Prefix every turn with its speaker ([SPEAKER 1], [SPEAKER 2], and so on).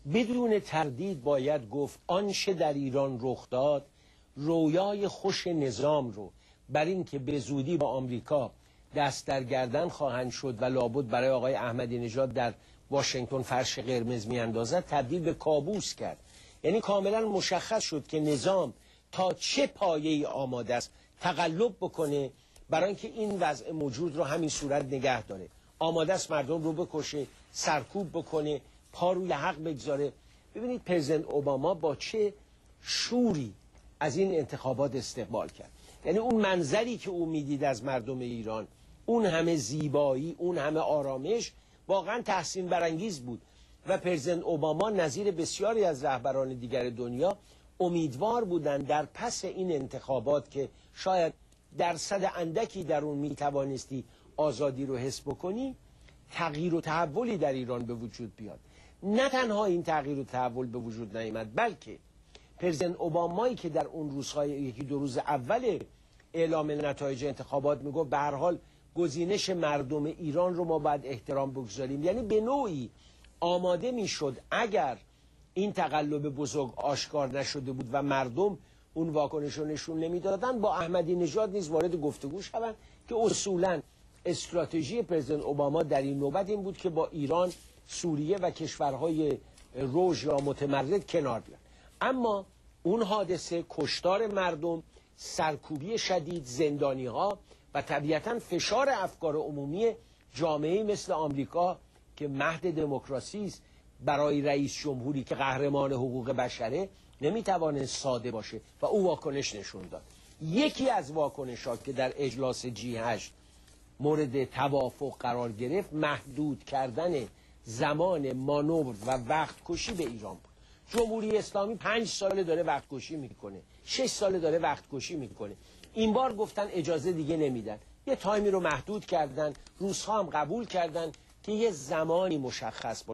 [SPEAKER 1] بدون تردید باید گفت آنچه در ایران رخ داد رویای خوش نظام رو بر این که به زودی با آمریکا دست در گردن خواهند شد و لابد برای آقای احمدی نژاد در واشنگتن فرش قرمز میاندازد تبدیل به کابوس کرد. یعنی کاملا مشخص شد که نظام تا چه پایه‌ای آماده است تقلب بکنه برای اینکه این وضع موجود رو همین صورت نگه داره. آماده است مردم رو بکشه، سرکوب بکنه، پا روی حق بگذاره. ببینید پرزیدنت اوباما با چه شوری از این انتخابات استقبال کرد. یعنی اون منظری که او میدید از مردم ایران، اون همه زیبایی، اون همه آرامش، واقعا تحسین برانگیز بود و پرزیدنت اوباما نظیر بسیاری از رهبران دیگر دنیا امیدوار بودند در پس این انتخابات که شاید درصد اندکی در اون میتوانستی آزادی رو حس بکنی، تغییر و تحولی در ایران به وجود بیاد. نه تنها این تغییر و تحول به وجود نیامد، بلکه پرزیدنت اوبامایی که در اون روزهای یکی دو روز اول اعلام نتایج انتخابات میگفت به هر حال گزینش مردم ایران رو ما باید احترام بگذاریم، یعنی به نوعی آماده میشد اگر این تقلب بزرگ آشکار نشده بود و مردم اون واکنش رو نشون نمیدادن، با احمدی نژاد نیز وارد گفتگو شوند که اصولا استراتژی پرزیدنت اوباما در این نوبت این بود که با ایران، سوریه و کشورهای رژ یا متمرد کنار بیان. اما اون حادثه، کشتار مردم، سرکوبی شدید، زندانی ها و طبیعتا فشار افکار عمومی جامعه مثل آمریکا که مهد دموکراسی است برای رئیس جمهوری که قهرمان حقوق بشره نمیتوانه ساده باشه و او واکنش نشون داد. یکی از واکنشات که در اجلاس G8 مورد توافق قرار گرفت محدود کردن زمان مانور و وقت کشی به ایران بود. جمهوری اسلامی 5 ساله داره وقت کشی میکنه، 6 ساله داره وقت کشی میکنه. این بار گفتن اجازه دیگه نمیدن، یه تایمی رو محدود کردن. روس‌ها هم قبول کردن که یه زمانی مشخص